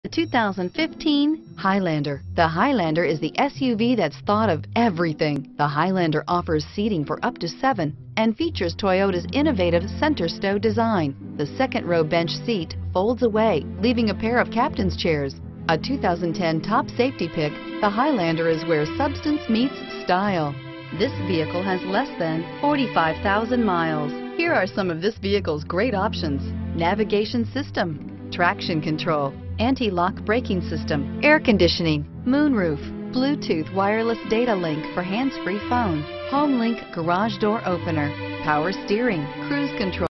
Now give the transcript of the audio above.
The 2015 Highlander. The Highlander is the SUV that's thought of everything. The Highlander offers seating for up to 7 and features Toyota's innovative center stow design. The second row bench seat folds away, leaving a pair of captain's chairs. A 2010 top safety pick, the Highlander is where substance meets style. This vehicle has less than 45,000 miles. Here are some of this vehicle's great options: navigation system, traction control, anti-lock braking system, air conditioning, moonroof, Bluetooth wireless data link for hands-free phone, HomeLink garage door opener, power steering, cruise control.